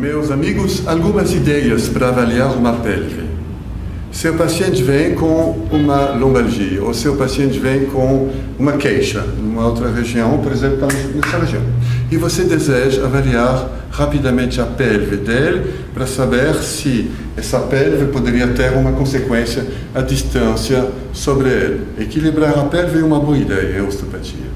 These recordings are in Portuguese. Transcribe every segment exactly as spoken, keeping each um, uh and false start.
meus amigos, algumas ideias para avaliar uma pelve. Seu paciente vem com uma lombalgia, ou seu paciente vem com uma queixa, numa outra região, por exemplo, nessa região. E você deseja avaliar rapidamente a pelve dele para saber se essa pelve poderia ter uma consequência à distância sobre ele. Equilibrar a pelve é uma boa ideia, é osteopatia.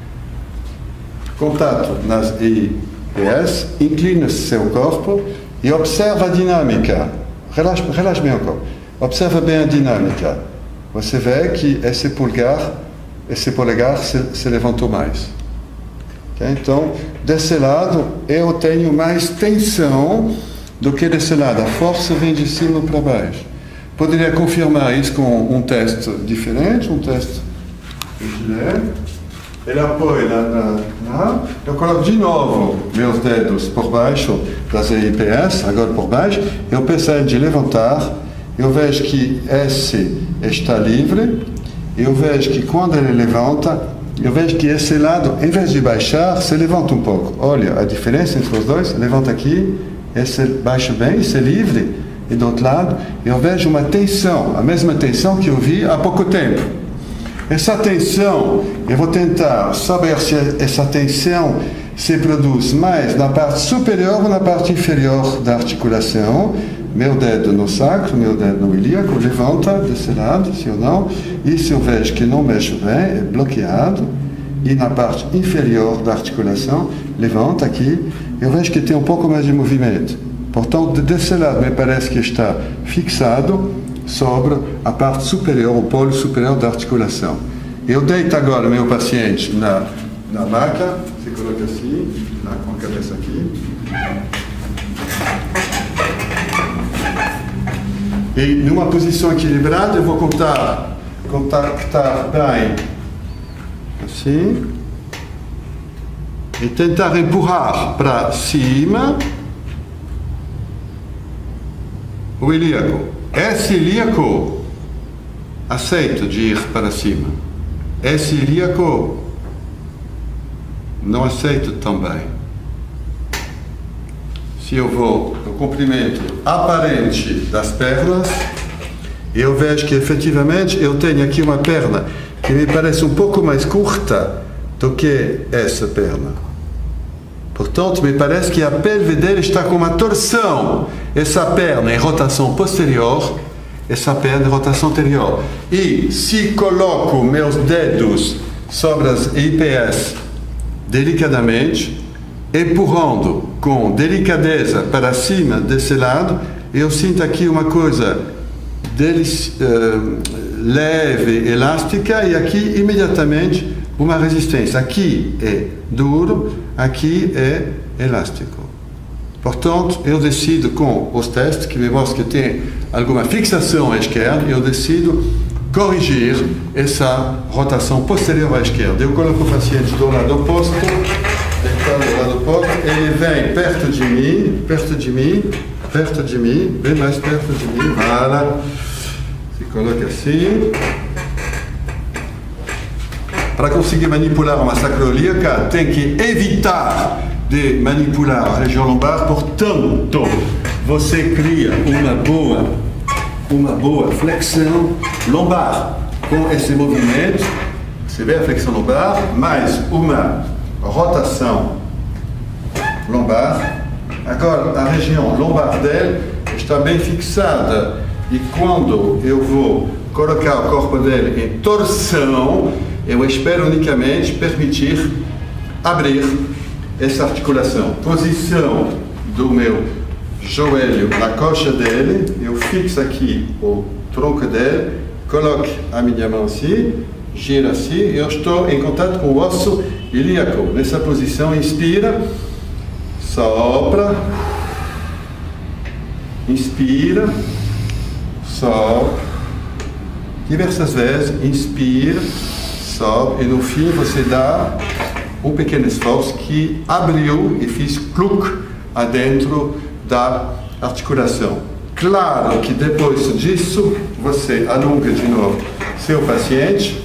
Contato nas E I P S, inclina seu corpo e observa a dinâmica. Relaxe, relaxe bem o corpo. Observa bem a dinâmica. Você vê que esse polegar, esse polegar se, se levantou mais. Okay? Então, desse lado, eu tenho mais tensão do que desse lado. A força vem de cima para baixo. Poderia confirmar isso com um teste diferente, um teste de ele apoia na, na, na... Eu coloco de novo meus dedos por baixo das E I P S, agora por baixo. Eu peço a ele de levantar. Eu vejo que esse está livre. Eu vejo que quando ele levanta, eu vejo que esse lado, em vez de baixar, se levanta um pouco. Olha a diferença entre os dois. Levanta aqui, esse baixa bem, esse é livre. E do outro lado, eu vejo uma tensão, a mesma tensão que eu vi há pouco tempo. Essa tensão, eu vou tentar saber se essa tensão se produz mais na parte superior ou na parte inferior da articulação. Meu dedo no sacro, meu dedo no ilíaco, levanta desse lado, sim ou não. E se eu vejo que não mexe bem, é bloqueado. E na parte inferior da articulação, levanta aqui. Eu vejo que tem um pouco mais de movimento. Portanto, desse lado, me parece que está fixado sobre a parte superior, o polo superior da articulação. Eu deito agora meu paciente na, na maca, se coloca assim, lá com a cabeça aqui. E numa posição equilibrada, eu vou contar, contactar bem, assim, e tentar empurrar para cima o ilíaco. Esse ilíaco aceita de ir para cima. Esse ilíaco não aceita também. Se eu vou no comprimento aparente das pernas, eu vejo que efetivamente eu tenho aqui uma perna que me parece um pouco mais curta do que essa perna. Portanto, me parece que a pelve dele está com uma torção. Essa perna em rotação posterior, essa perna em rotação anterior. E se coloco meus dedos sobre as E I P S delicadamente, empurrando com delicadeza para cima desse lado, eu sinto aqui uma coisa delici- uh, leve, elástica, e aqui imediatamente uma resistência. Aqui é duro, aqui é elástico. Portanto, eu decido com os testes que me mostram que tem alguma fixação à esquerda, eu decido corrigir essa rotação posterior à esquerda. Eu coloco o paciente do lado oposto, deitado do lado oposto, ele vem perto de mim, perto de mim, perto de mim, bem mais perto de mim, voilà. Se coloca assim. Para conseguir manipular uma sacroiliaca, tem que evitar de manipular a região lombar. Portanto, você cria uma boa, uma boa flexão lombar. Com esse movimento, você vê a flexão lombar, mais uma rotação lombar. Agora, a região lombar dele está bem fixada. E quando eu vou colocar o corpo dele em torção, eu espero unicamente permitir abrir essa articulação. Posição do meu joelho na coxa dele, eu fixo aqui o tronco dele, coloco a minha mão assim, gira assim, e eu estou em contato com o osso ilíaco. Nessa posição, inspira, sopra, inspira, sopra, diversas vezes, inspira, sobe, e no fim você dá um pequeno esforço que abriu e fiz cluc adentro da articulação. Claro que depois disso você alonga de novo seu paciente,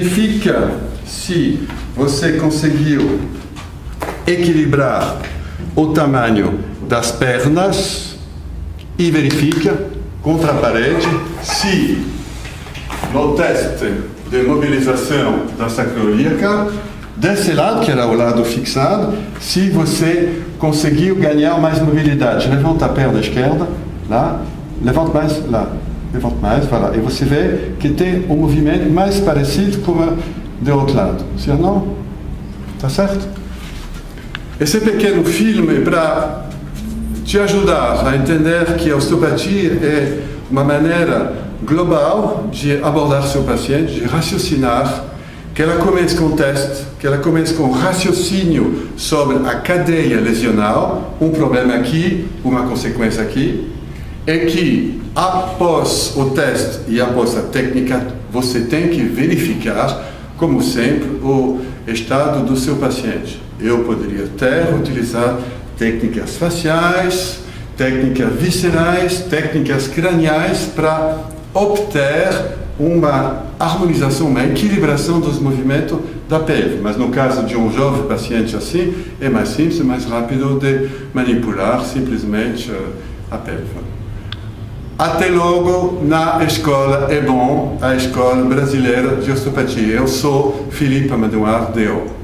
verifica se você conseguiu equilibrar o tamanho das pernas e verifica contra a parede se no teste de mobilização da sacroiliaca, desse lado, que era o lado fixado, se você conseguiu ganhar mais mobilidade. Levanta a perna esquerda, lá, levanta mais, lá, levanta mais, vai lá. E você vê que tem um movimento mais parecido com o do outro lado. Se não, tá certo? Esse pequeno filme para te ajudar a entender que a osteopatia é uma maneira global de abordar seu paciente, de raciocinar, que ela comece com teste, que ela comece com raciocínio sobre a cadeia lesional, um problema aqui, uma consequência aqui, e que após o teste e após a técnica, você tem que verificar, como sempre, o estado do seu paciente. Eu poderia até utilizar técnicas faciais, técnicas viscerais, técnicas craniais para obter uma harmonização, uma equilibração dos movimentos da pelve. Mas no caso de um jovem paciente assim, é mais simples, mais rápido de manipular simplesmente a pelve. Até logo na escola É Bom, a escola brasileira de osteopatia. Eu sou Filipe Amadouar, D O